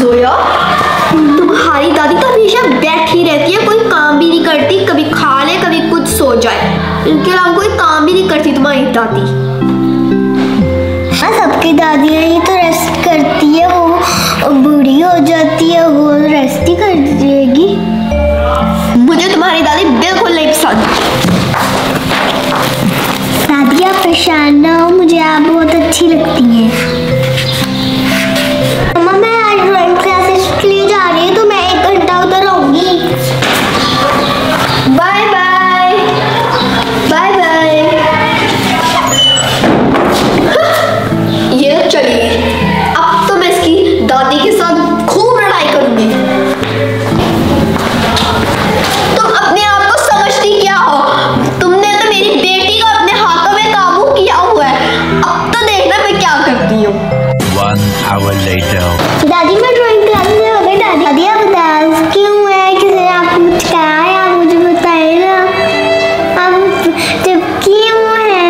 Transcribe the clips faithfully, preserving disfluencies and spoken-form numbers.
जोया, तुम्हारी दादी तो हमेशा बैठी रहती है, कोई काम भी नहीं करती, कभी खा ले कभी कुछ सो जाए, इनके अलावा कोई काम भी नहीं करती तुम्हारी दादी। हाँ, सबकी दादियाँ ही तो रेस्ट करती है, वो बूढ़ी हो जाती है, वो रेस्ट ही कर देगी। मुझे तुम्हारी दादी बिल्कुल नहीं पसंद। दादी आप परेशान ना हो, मुझे आप बहुत अच्छी लगती हैं। मम्मा मैं आज ड्राइंग क्लासेस के लिए जा रही हूँ, तो मैं एक घंटा उधर रहूंगी। Bye bye bye bye. ये चली गई, अब तो मैं इसकी दादी के साथ खूब लड़ाई करूंगी। तुम अपने आप को समझती क्या हो? तुमने तो मेरी बेटी को अपने हाथों में काबू किया हुआ है, अब तो देखना मैं क्या करती हूँ। One hour later. दादी मैं ड्राइंग क्लास में हो गई। दादी दादी आप उदास क्यों है? किसी ने आपको कुछ कहा है? आप मुझे बताइए ना, आप जब क्यों है?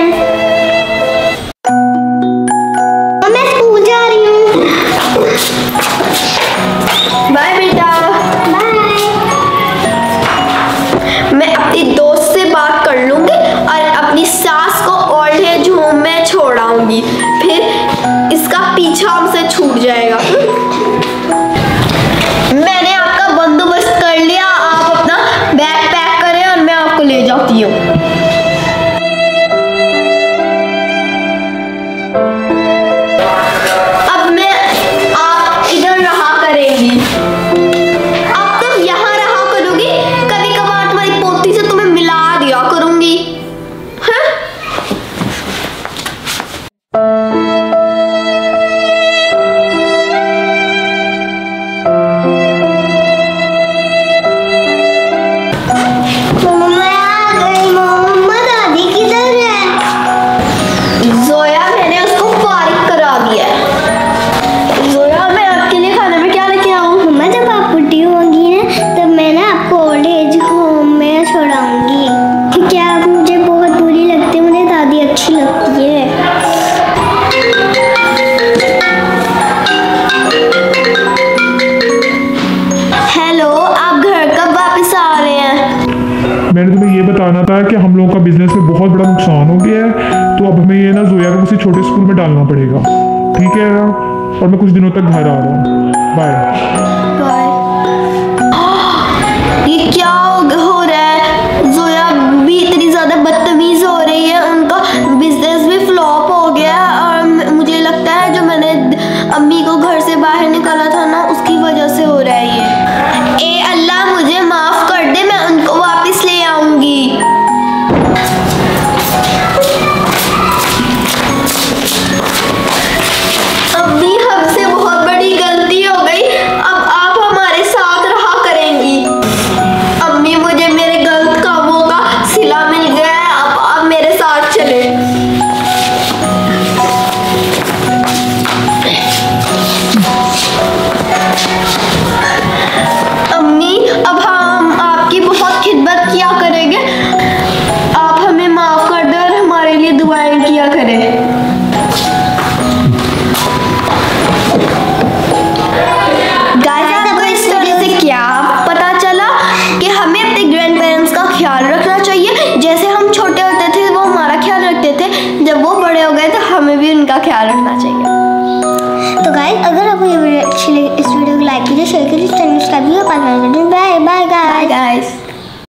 मैं स्कूल जा रही हूँ। बाय बेटा। बाय। मैं अपनी दोस्त से बात कर लूंगी और अपनी सास को ओल्ड एज होम में छोड़ आऊंगी, फिर इसका पीछा हमसे छूट जाएगा। मैंने आपका बंदोबस्त कर लिया, आप अपना बैग पैक करें और मैं आपको ले जाती हूँ। अब मैं आप इधर रहा करेंगी, अब तुम यहाँ रहा करोगी, कभी कभार तुम्हारी पोती से तुम्हें मिला दिया करूंगी। हाँ? मम्मा आ गई। मम्मा दादी किधर है? जोया मैंने उसको फारिग करा दिया है। जोया मैं आपके लिए खाने में क्या लेके आऊँ? मम्मा जब आप बुढ़ी होंगी ना, तब मैं ना आपको ओल्ड एज होम में छोड़ाऊंगी, क्योंकि आप मुझे बहुत बुरी लगती है, मुझे दादी अच्छी लगती है। हेलो, आप घर कब वापस आ रहे हैं? मैंने तुम्हें ये बताना था कि हम लोगों का बिजनेस में बहुत बड़ा नुकसान हो गया है, तो अब हमें ये ना जोया को किसी छोटे स्कूल में डालना पड़ेगा, ठीक है ना? और मैं कुछ दिनों तक घर आ रहा हूँ। बाय। ये क्या हो रहा है? जोया भी इतनी ज्यादा बदतमीज हो रही है, उनका बिजनेस भी फ्लॉप हो गया और मुझे लगता है जो मैंने अम्मी को घर से बाहर निकाला था ना, उसकी वजह से हो रहा है ये। ए अल्लाह मुझे माफ कर दे, मैं उनको वापस ले आऊंगी। अम्मी हमसे बहुत बड़ी गलती हो गई, अब आप हमारे साथ रहा करेंगी। अम्मी मुझे मेरे गलत कामों का सिला मिल गया है, अब आप मेरे साथ चले। अम्मी अब हम आपकी बहुत खिदमत किया करेंगे, आप हमें माफ कर दे और हमारे लिए दुआएं किया करें। गाइस आपको इस स्टोरी से क्या पता चला कि हमें अपने ग्रैंड पेरेंट्स का ख्याल रखना चाहिए, जैसे हम छोटे होते थे वो हमारा ख्याल रखते थे, जब वो बड़े हो गए तो हमें भी उनका ख्याल रखना चाहिए। तो गाइस अगर आपको ये वीडियो अच्छी